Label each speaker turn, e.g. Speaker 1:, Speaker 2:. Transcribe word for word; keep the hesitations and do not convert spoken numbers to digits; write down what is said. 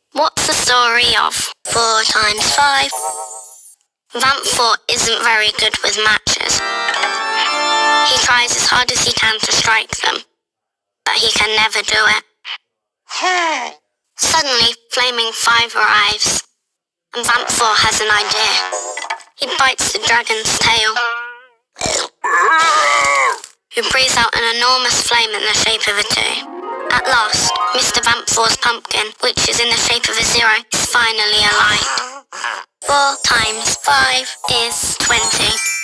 Speaker 1: What's the story of four times five? Vamp four isn't very good with matches. He tries as hard as he can to strike them, but he can never do it. Suddenly, Flaming Five arrives, and Vamp four has an idea. He bites the dragon's tail, who breathes out an enormous flame in the shape of a two. At last, Mister Vamp four's pumpkin, which is in the shape of a zero, is finally alight. Four times five is twenty.